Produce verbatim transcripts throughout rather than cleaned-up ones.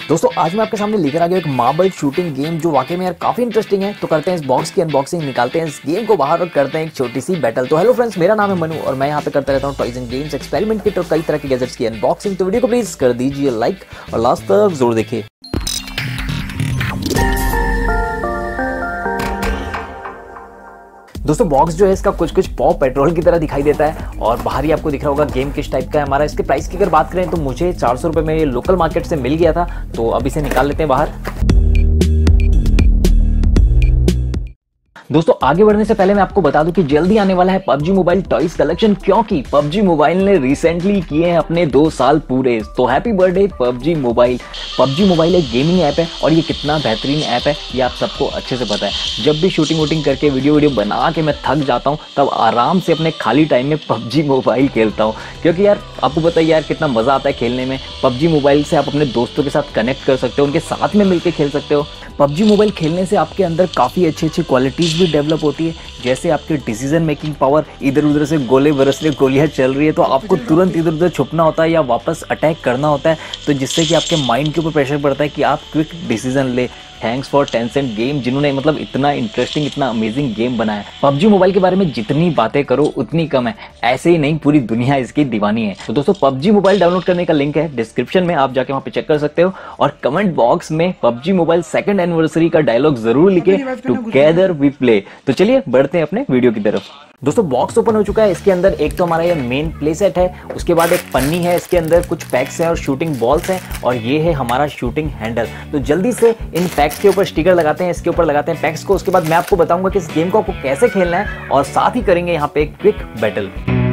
दोस्तों आज मैं आपके सामने लेकर आ गया एक मार्बल शूटिंग गेम जो वाकई में यार काफी इंटरेस्टिंग है। तो करते हैं इस बॉक्स की अनबॉक्सिंग, निकालते हैं इस गेम को बाहर और करते हैं एक छोटी सी बैटल। तो हेलो फ्रेंड्स, मेरा नाम है मनु और मैं यहाँ पे करता रहता हूँ toys and games, experiment kit और कई तरह के गैजेट्स की अनबॉक्सिंग। तो वीडियो को प्लीज कर दीजिए लाइक और लास्ट तक जरूर देखिए। दोस्तों बॉक्स जो है इसका कुछ कुछ पॉ पेट्रोल की तरह दिखाई देता है और बाहर ही आपको दिख रहा होगा गेम किस टाइप का है हमारा। इसके प्राइस की अगर बात करें तो मुझे चार सौ रुपये में ये लोकल मार्केट से मिल गया था, तो अब इसे निकाल लेते हैं बाहर। दोस्तों आगे बढ़ने से पहले मैं आपको बता दूं कि जल्दी आने वाला है पबजी मोबाइल टॉयज कलेक्शन, क्योंकि पबजी मोबाइल ने रिसेंटली किए हैं अपने दो साल पूरे। तो happy birthday PUBG mobile. PUBG mobile एक गेमिंग ऐप है और ये कितना बेहतरीन ऐप है ये आप सबको अच्छे से पता है। जब भी शूटिंग वूटिंग करके वीडियो वीडियो बना के मैं थक जाता हूँ तब आराम से अपने खाली टाइम में पबजी मोबाइल खेलता हूँ, क्योंकि यार आपको पता है यार कितना मजा आता है खेलने में। पबजी मोबाइल से आप अपने दोस्तों के साथ कनेक्ट कर सकते हो, उनके साथ में मिलकर खेल सकते हो। पबजी मोबाइल खेलने से आपके अंदर काफ़ी अच्छी अच्छी क्वालिटीज़ भी डेवलप होती है, जैसे आपकी डिसीजन मेकिंग पावर। इधर उधर से गोले बरस रहे, गोलियां चल रही है तो आपको तुरंत इधर उधर छुपना होता है या वापस अटैक करना होता है, तो जिससे कि आपके माइंड के ऊपर प्रेशर पड़ता है कि आप क्विक डिसीजन ले। थैंक्स फॉर टेंसेंट गेम जिन्होंने मतलब इतना इंटरेस्टिंग इतना अमेजिंग गेम बनाया। पबजी मोबाइल के बारे में जितनी बातें करो उतनी कम है, ऐसे ही नहीं पूरी दुनिया इसकी दीवानी है। तो दोस्तों पबजी मोबाइल डाउनलोड करने का लिंक है डिस्क्रिप्शन में, आप जाके वहां पे चेक कर सकते हो। और कमेंट बॉक्स में पबजी मोबाइल सेकंड एनिवर्सरी का डायलॉग जरूर लिखे, टुगेदर वी प्ले। तो चलिए बढ़ते हैं अपने वीडियो की तरफ। दोस्तों बॉक्स ओपन हो चुका है। इसके अंदर एक तो हमारा ये मेन प्ले सेट है, उसके बाद एक पन्नी है, इसके अंदर कुछ पैक्स हैं और शूटिंग बॉल्स हैं, और ये है हमारा शूटिंग हैंडल। तो जल्दी से इन पैक्स के ऊपर स्टिकर लगाते हैं, इसके ऊपर लगाते हैं पैक्स को। उसके बाद मैं आपको बताऊंगा कि इस गेम को आपको कैसे खेलना है और साथ ही करेंगे यहाँ पे एक क्विक बैटल।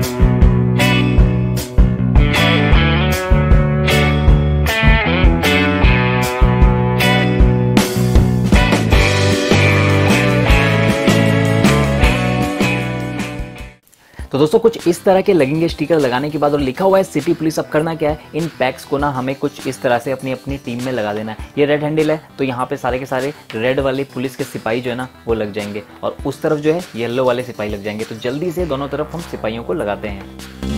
तो दोस्तों कुछ इस तरह के लगेंगे स्टिकर लगाने के बाद, और लिखा हुआ है सिटी पुलिस। अब करना क्या है, इन पैक्स को ना हमें कुछ इस तरह से अपनी अपनी टीम में लगा देना है। ये रेड हैंडल है तो यहाँ पे सारे के सारे रेड वाले पुलिस के सिपाही जो है ना वो लग जाएंगे, और उस तरफ जो है येलो वाले सिपाही लग जाएंगे। तो जल्दी से दोनों तरफ हम सिपाहियों को लगाते हैं।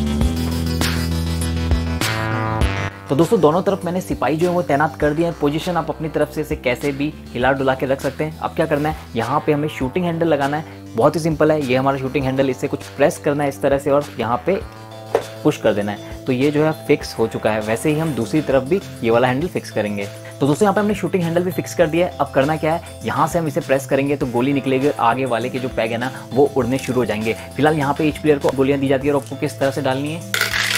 तो दोस्तों दोनों तरफ मैंने सिपाही जो है वो तैनात कर दिए हैं। पोजीशन आप अपनी तरफ से इसे कैसे भी हिला डुला के रख सकते हैं। अब क्या करना है, यहाँ पे हमें शूटिंग हैंडल लगाना है। बहुत ही सिंपल है, ये हमारा शूटिंग हैंडल, इससे कुछ प्रेस करना है इस तरह से और यहाँ पे पुश कर देना है। तो ये जो है फिक्स हो चुका है। वैसे ही हम दूसरी तरफ भी ये वाला हैंडल फिक्स करेंगे। तो दोस्तों यहाँ पे हमने शूटिंग हैंडल भी फिक्स कर दिया है। अब करना क्या है, यहाँ से हम इसे प्रेस करेंगे तो गोली निकलेगी, आगे वाले के जो पैग है ना वो उड़ने शुरू हो जाएंगे। फिलहाल यहाँ पे ईच प्लेयर को गोलियां दी जाती है और आपको किस तरह से डालनी है,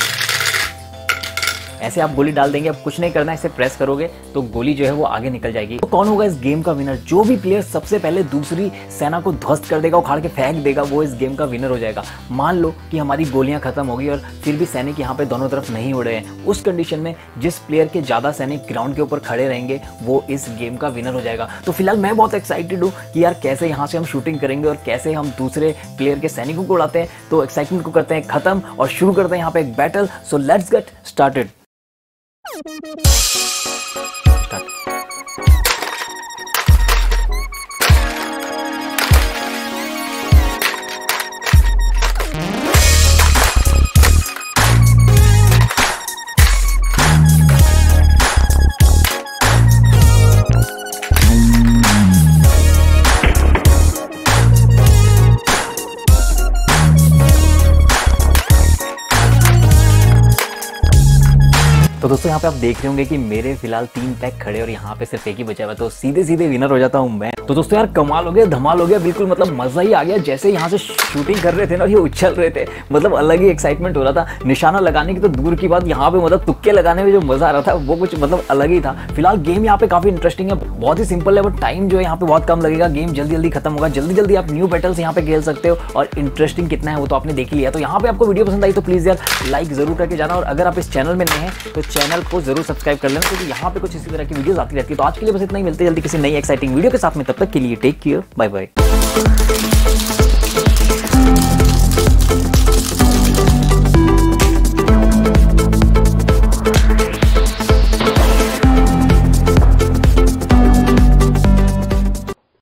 ऐसे आप गोली डाल देंगे। अब कुछ नहीं करना है, इसे प्रेस करोगे तो गोली जो है वो आगे निकल जाएगी। तो कौन होगा इस गेम का विनर? जो भी प्लेयर सबसे पहले दूसरी सेना को ध्वस्त कर देगा, उखाड़ के फेंक देगा, वो इस गेम का विनर हो जाएगा। मान लो कि हमारी गोलियां खत्म हो गई और फिर भी सैनिक यहाँ पे दोनों तरफ नहीं उड़ रहे हैं, उस कंडीशन में जिस प्लेयर के ज्यादा सैनिक ग्राउंड के ऊपर खड़े रहेंगे वो इस गेम का विनर हो जाएगा। तो फिलहाल मैं बहुत एक्साइटेड हूँ कि यार कैसे यहाँ से हम शूटिंग करेंगे और कैसे हम दूसरे प्लेयर के सैनिकों को उड़ाते हैं। तो एक्साइटमेंट को करते हैं खत्म और शुरू करते हैं यहाँ पे एक battle. So let's get started. Start. तो दोस्तों यहाँ पे आप देख रहे होंगे कि मेरे फिलहाल तीन पैक खड़े और यहाँ पे सिर्फ एक ही बचा हुआ, तो सीधे सीधे विनर हो जाता हूँ मैं। तो दोस्तों यार कमाल हो गया, धमाल हो गया, बिल्कुल मतलब मजा ही आ गया। जैसे यहाँ से शूटिंग कर रहे थे ना, ये उछल रहे थे, मतलब अलग ही एक्साइटमेंट हो रहा था। निशाना लगाने की तो दूर की बात, यहाँ पे मतलब तुक्के लगाने में जो मजा आ रहा था वो कुछ मतलब अलग ही था। फिलहाल गेम यहाँ पे काफी इंटरेस्टिंग है, बहुत ही सिंपल है, बट टाइम जो है यहाँ पे बहुत कम लगेगा। गेम जल्दी जल्दी खत्म होगा, जल्दी जल्दी आप न्यू बैटल्स यहाँ पे खेल सकते हो, और इंटरेस्टिंग कितना है वो तो आपने देख लिया। तो यहाँ पे आपको वीडियो पसंद आई तो प्लीज यार लाइक जरूर करके जाना, और अगर आप इस चैनल में नए हैं तो चैनल को जरूर सब्सक्राइब कर लेना, क्योंकि यहाँ पे कुछ इसी तरह की वीडियोस आती रहती है। तो आज के लिए बस इतना ही, मिलते हैं जल्दी किसी नई एक्साइटिंग वीडियो के साथ में, तब तक के लिए टेक केयर, बाय बाय।